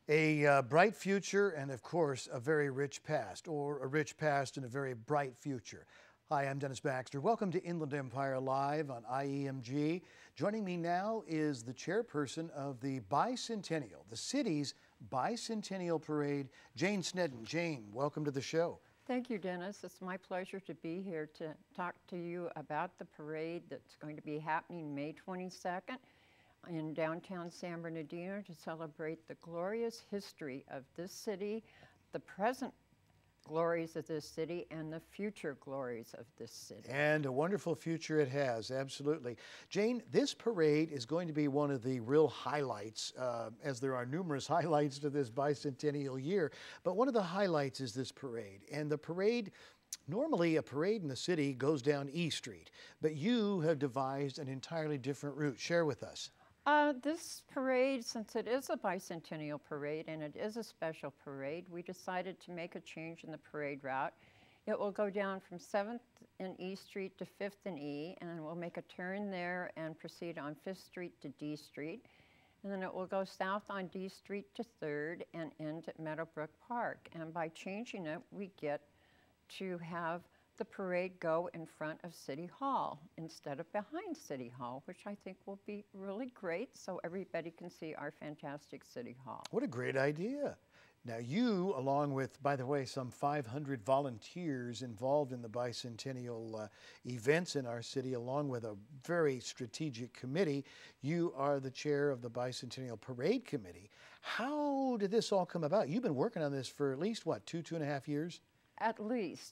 A bright future and, of course, a very rich past, or a rich past and a very bright future. Hi, I'm Dennis Baxter. Welcome to Inland Empire Live on IEMG. Joining me now is the chairperson of the Bicentennial, the city's Bicentennial Parade, Jane Snedden. Jane, welcome to the show. Thank you, Dennis. It's my pleasure to be here to talk to you about the parade that's going to be happening May 22nd in downtown San Bernardino to celebrate the glorious history of this city, the present glories of this city, and the future glories of this city. And a wonderful future it has, absolutely. Jane, this parade is going to be one of the real highlights, as there are numerous highlights to this bicentennial year, but one of the highlights is this parade. And the parade, normally a parade in the city goes down E Street, but you have devised an entirely different route. Share with us. This parade, since it is a bicentennial parade and it is a special parade, we decided to make a change in the parade route. It will go down from 7th and E Street to 5th and E, and then we'll make a turn there and proceed on 5th Street to D Street. And then it will go south on D Street to 3rd and end at Meadowbrook Park. And by changing it, we get to have the parade go in front of City Hall instead of behind City Hall, which I think will be really great so everybody can see our fantastic City Hall. What a great idea. Now you, along with, by the way, some 500 volunteers involved in the bicentennial events in our city, along with a very strategic committee, you are the chair of the Bicentennial Parade Committee. How did this all come about? You've been working on this for at least, what, two and a half years? At least.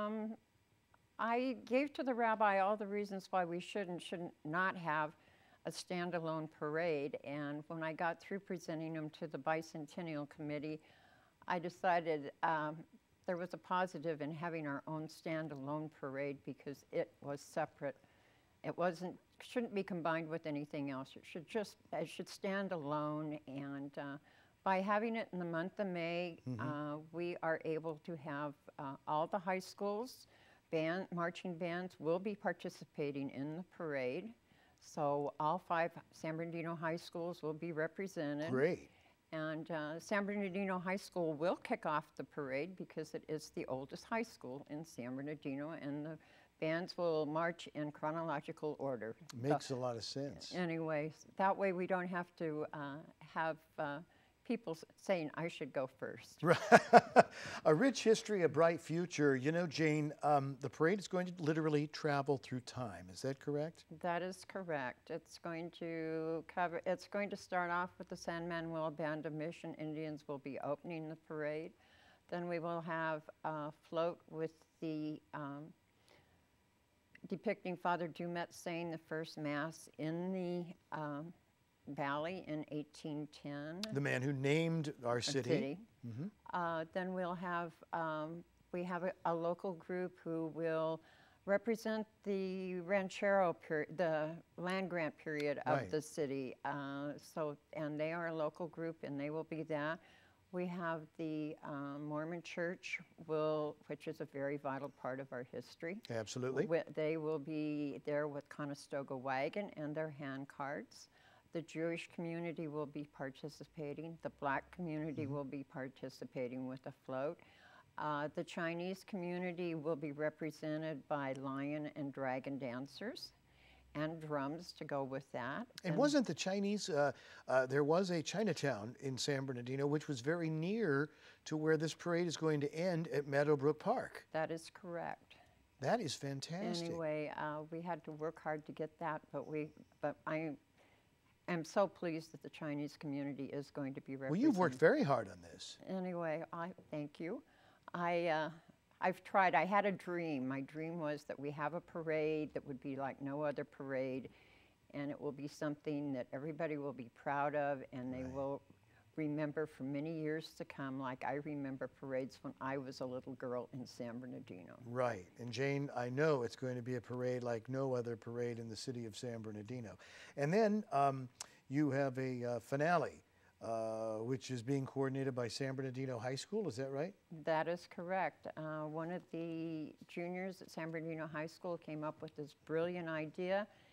I gave to the rabbi all the reasons why we should not have a standalone parade, and when I got through presenting them to the Bicentennial Committee, I decided there was a positive in having our own standalone parade because it was separate. It shouldn't be combined with anything else. It should stand alone, and by having it in the month of May, we are able to have all the high schools, marching bands will be participating in the parade. So all 5 San Bernardino high schools will be represented. Great. And San Bernardino High School will kick off the parade because it is the oldest high school in San Bernardino, and the bands will march in chronological order. Makes a lot of sense. Anyway, that way we don't have to have people saying I should go first. A rich history, a bright future. You know, Jane, the parade is going to literally travel through time. Is that correct? That is correct. It's going to start off with the San Manuel Band of Mission Indians will be opening the parade. Then we will have a float with the depicting Father Dumet saying the first Mass in the Valley in 1810. The man who named our city. Then we'll have, we have a local group who will represent the ranchero period, the land grant period of the city. And they are a local group and they will be that. We have the Mormon Church, which is a very vital part of our history. Absolutely. They will be there with Conestoga Wagon and their hand cards. The Jewish community will be participating. The Black community will be participating with a float. The Chinese community will be represented by lion and dragon dancers and drums to go with that. And wasn't the Chinese, there was a Chinatown in San Bernardino, which was very near to where this parade is going to end at Meadowbrook Park. That is correct. That is fantastic. Anyway, we had to work hard to get that, but I'm so pleased that the Chinese community is going to be represented. Well, you've worked very hard on this. Anyway, thank you. I've tried. I had a dream. My dream was that we have a parade that would be like no other parade, and it will be something that everybody will be proud of, and they will remember for many years to come, like I remember parades when I was a little girl in San Bernardino. Right. And Jane, I know it's going to be a parade like no other parade in the city of San Bernardino. And then you have a finale, which is being coordinated by San Bernardino High School. Is that right? That is correct. One of the juniors at San Bernardino High School came up with this brilliant idea,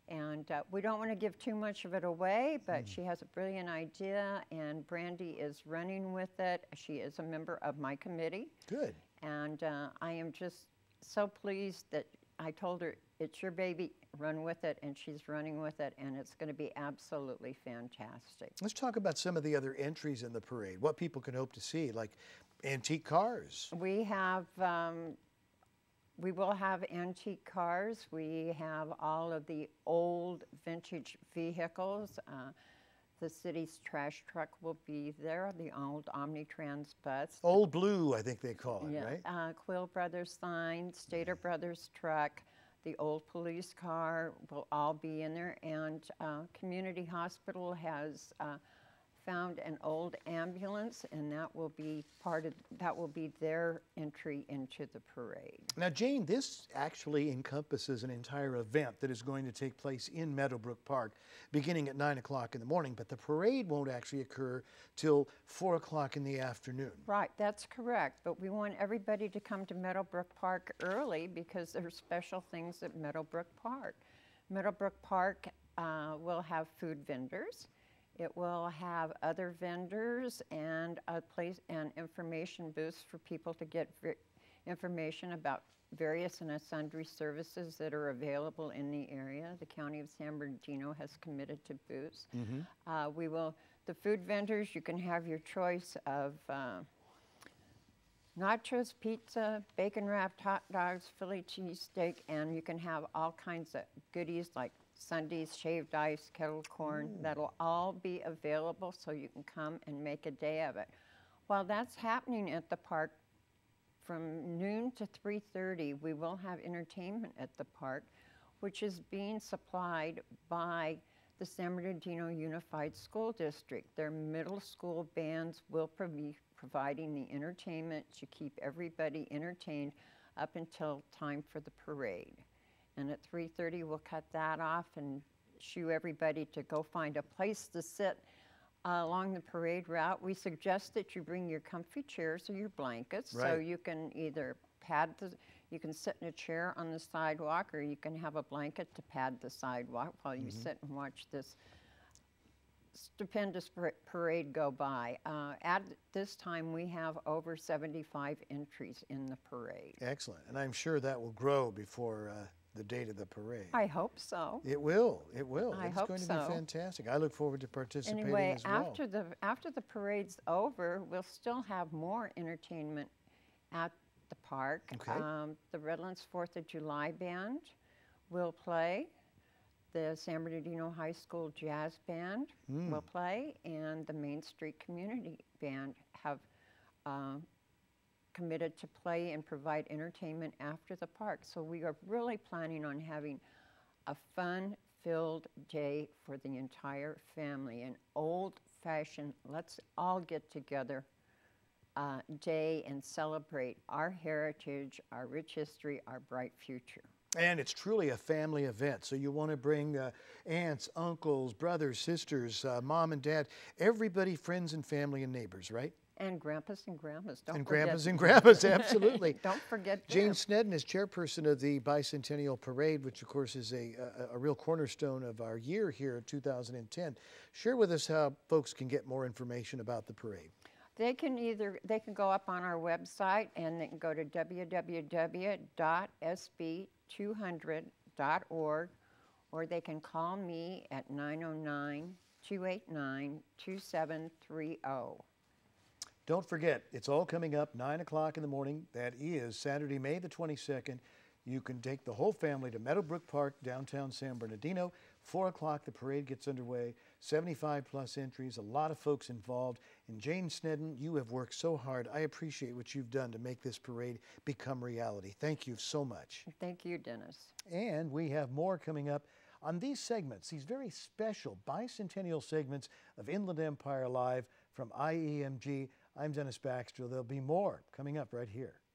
And we don't want to give too much of it away, but she has a brilliant idea, and Brandy is running with it. She is a member of my committee. Good. And I am just so pleased that I told her, it's your baby, run with it, and she's running with it, and it's going to be absolutely fantastic. Let's talk about some of the other entries in the parade, what people can hope to see, like antique cars. We have, we will have antique cars. We have all of the old vintage vehicles. The city's trash truck will be there, the old Omnitrans bus. Old Blue, I think they call it, right? Quill Brothers sign, Stater Brothers truck, the old police car will all be in there. And Community Hospital has found an old ambulance, and that will be their entry into the parade. Now, Jane, this actually encompasses an entire event that is going to take place in Meadowbrook Park beginning at 9 o'clock in the morning, but the parade won't actually occur till 4 o'clock in the afternoon. Right, that's correct, but we want everybody to come to Meadowbrook Park early because there's special things at Meadowbrook Park. Meadowbrook Park will have food vendors. It will have other vendors and a place and information booths for people to get information about various and sundry services that are available in the area. The County of San Bernardino has committed to booths. The food vendors, you can have your choice of nachos, pizza, bacon-wrapped hot dogs, Philly cheesesteak, and you can have all kinds of goodies like sundaes, shaved ice, kettle corn. That'll all be available so you can come and make a day of it. While that's happening at the park, from noon to 3:30, we will have entertainment at the park, which is being supplied by the San Bernardino Unified School District. Their middle school bands will be providing the entertainment to keep everybody entertained up until time for the parade. And at 3:30, we'll cut that off and shoo everybody to go find a place to sit along the parade route. We suggest that you bring your comfy chairs or your blankets, so you can either you can sit in a chair on the sidewalk, or you can have a blanket to pad the sidewalk while you sit and watch this stupendous parade go by. At this time, we have over 75 entries in the parade. Excellent, and I'm sure that will grow before the date of the parade. I hope so. It will. It will. I it's hope going to so. be fantastic. I look forward to participating Anyway, as well. after the parade's over, we'll still have more entertainment at the park. Okay. The Redlands 4th of July band will play. The San Bernardino High School Jazz Band will play, and the Main Street Community Band have committed to play and provide entertainment after the park. So we are really planning on having a fun-filled day for the entire family, an old-fashioned, let's all get together day and celebrate our heritage, our rich history, our bright future. And it's truly a family event, so you want to bring aunts, uncles, brothers, sisters, mom and dad, everybody, friends and family and neighbors, right? And grandpas and grandmas, don't and forget. grandpas and grandmas, absolutely. Don't forget Jane them. Snedden is chairperson of the Bicentennial Parade, which of course is a real cornerstone of our year here in 2010. Share with us how folks can get more information about the parade. They can go up on our website, and they can go to www.sb200.org, or they can call me at 909-289-2730. Don't forget, it's all coming up 9 o'clock in the morning. That is Saturday, May the 22nd. You can take the whole family to Meadowbrook Park, downtown San Bernardino. 4 o'clock, the parade gets underway. 75 plus entries, a lot of folks involved. And Jane Snedden, you have worked so hard. I appreciate what you've done to make this parade become reality. Thank you so much. Thank you, Dennis. And we have more coming up on these segments, these very special bicentennial segments of Inland Empire Live from IEMG. I'm Dennis Baxter. There'll be more coming up right here.